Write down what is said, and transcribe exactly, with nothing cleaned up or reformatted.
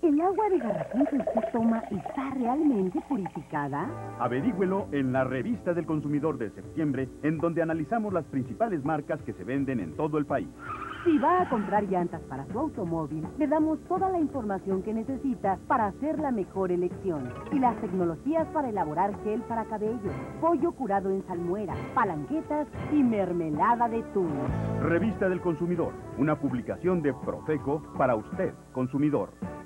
¿El agua de garrafón que usted toma está realmente purificada? Averígüelo en la Revista del Consumidor de septiembre, en donde analizamos las principales marcas que se venden en todo el país. Si va a comprar llantas para su automóvil, le damos toda la información que necesita para hacer la mejor elección. Y las tecnologías para elaborar gel para cabello, pollo curado en salmuera, palanquetas y mermelada de atún. Revista del Consumidor, una publicación de Profeco para usted, consumidor.